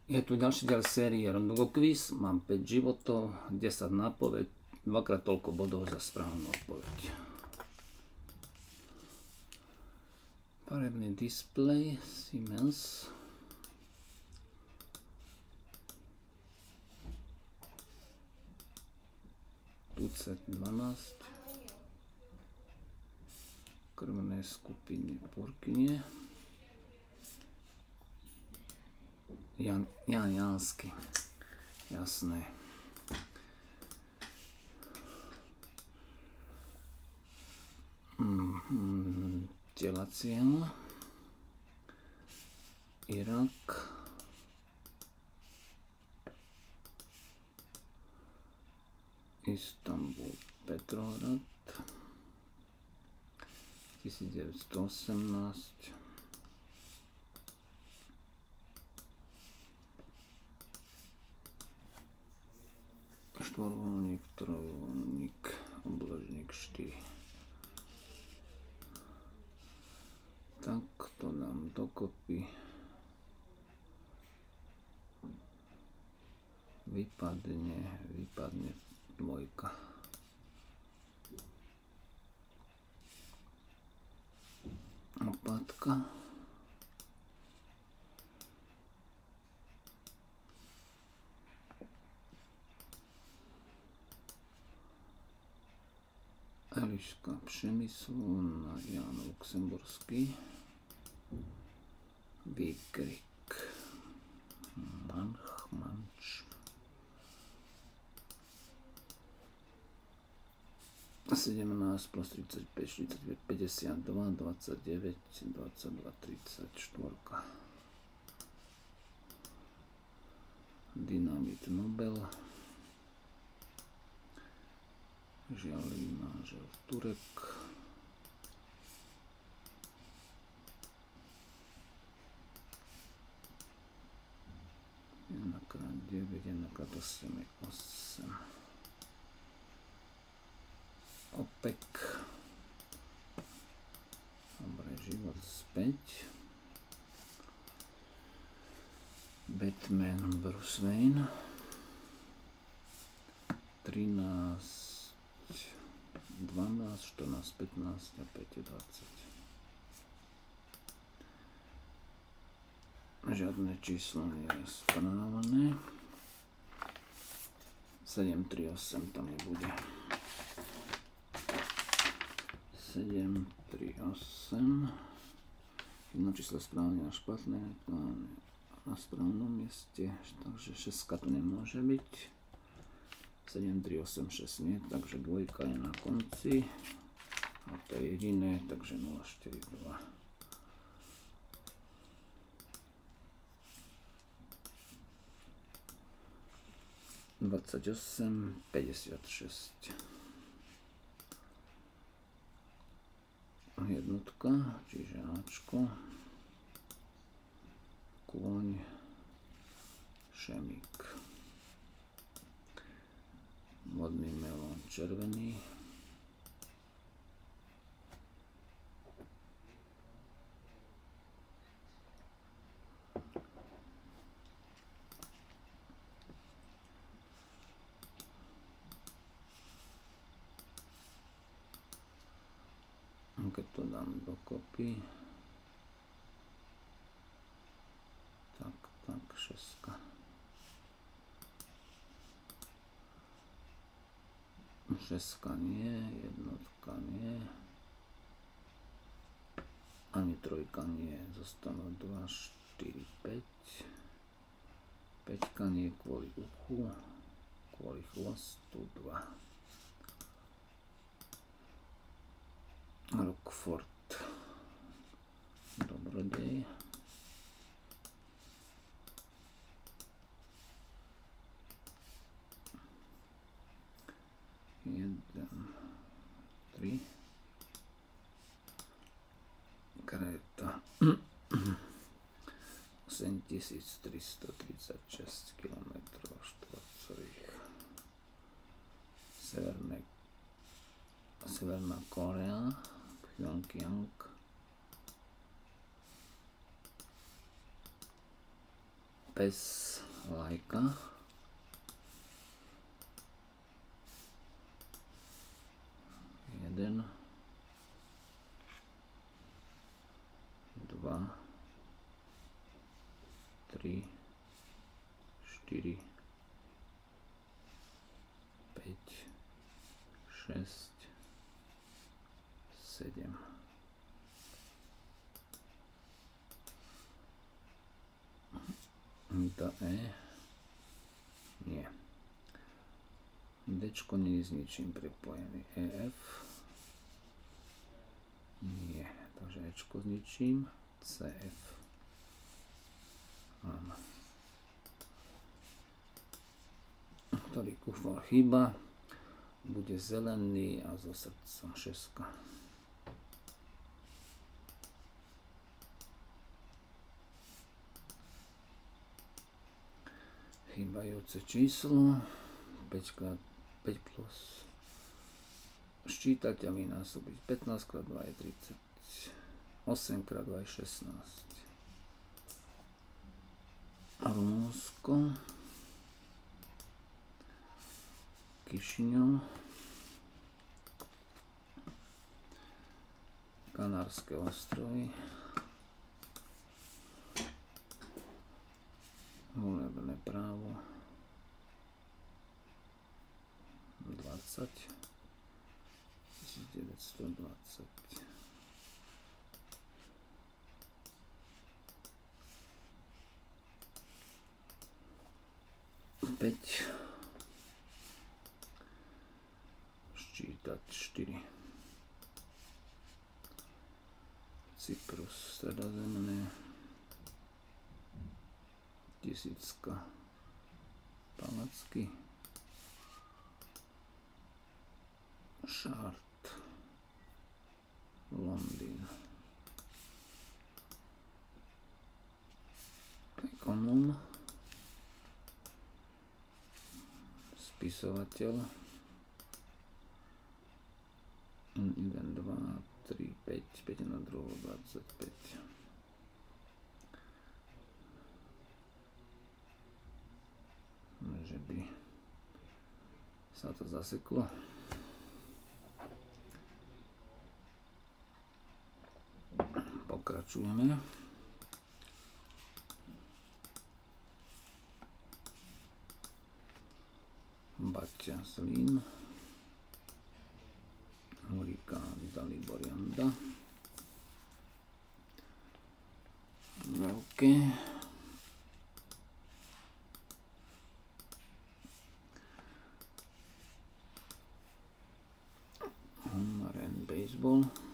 Je tu ďalší diel série Rondogo Quiz. Mám 5 životov, 10 nápoveď, dvakrát toľko bodov za správnu odpoveď. Farebný displej Siemens. Tucet 12. Krvné skupiny Purkynie. Jan Jansky. Jasné. Tela cieľ. Irak. Istanbul, Petrohrad. 1918. Štvorvoľník, trojvoľník, obložník 4. Tak to dám dokopy. Vypadne dvojka. Opadka. Eliška Přemyslu na Jan Luxemburský. Výkrik. Manč. 17 plus 35, 45, 52, 29, 22, 34. Dynamit Nobel. Žialý manžel Turek. Jedenkrát 9, jedenkrát 8 je 8. OPEC. Dobre, život späť. Batman Bruce Wayne. 13, 12, 14, 15 a 5 je 20. Žiadne číslo nie je správne. 7, 3, 8 tam nebude. 7, 3, 8. Jedno číslo správne a špatné na správnom mieste, takže 6 to nemôže byť. 7, 3, 8, 6 nie, takže dvojka je na konci. A to je jediné, takže 0, 4, 2. ...28, 56. Jednotka, čiže Ačko. Kôň. Šemík. Vodný melón červený. Keď to dám dokopy, tak, 6. Šestka nie, jednotka nie, ani trojka nie, zostanú 2, 4, 5. Peťka nie kvôli uchu, kvôli chvostu 2. Rockford, dobrodej. Jeden, 3. Kréta. 8336 km štvorcových. Severná Korea. Pyongyang. bez lajka. Jeden, dva, tri, štyri, 5, 6, 7. To E. Nie. Dčko nie je s ničím pripojený. EF. Nie. Takže Ečko s ničím. CF. Mám. Ktorý kufor chýba. Bude zelený a so srdcom 6. Chýbajúce číslo 5 plus ščítateľný násobiť 15 x 2 je 30, 8 x 2 je 16. Rumunsko, Kišiňov, Kanárske ostrovy, volebné právo 20 1920. Ščítať 4. Cyprus, stredozemné, 1000 Palacky, Šart, Londýn, Ekonom, spisovateľ, 1, 2, 3, 5, 5 na druhú, 25. Že by sa to zaseklo. Pokračujeme. Baťa Zlín, Hurikán Dalibor Janda, Veľké, Marine Baseball,